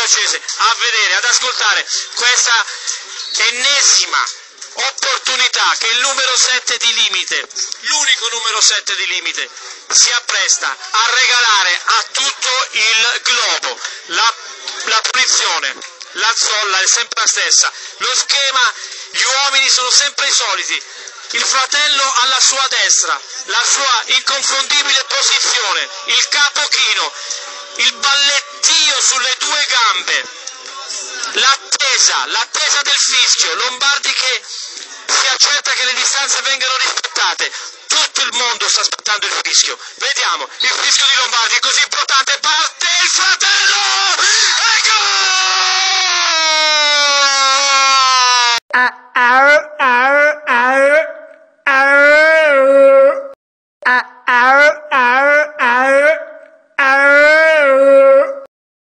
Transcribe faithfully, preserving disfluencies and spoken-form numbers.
francese a vedere, ad ascoltare questa ennesima opportunità che il numero sette di Limite, l'unico numero sette di Limite, si appresta a regalare a tutto il globo. La, la punizione, la zolla è sempre la stessa, lo schema, gli uomini sono sempre i soliti, il fratello alla sua destra, la sua inconfondibile posizione, il capo chino, il ballettio sulle due gambe, l'attesa, l'attesa del fischio, Lombardi che si accerta che le distanze vengano rispettate. Tutto il mondo sta aspettando il fischio. Vediamo, il fischio di Lombardi è così importante, parte il fratello! E gol! Ah, ah, ah.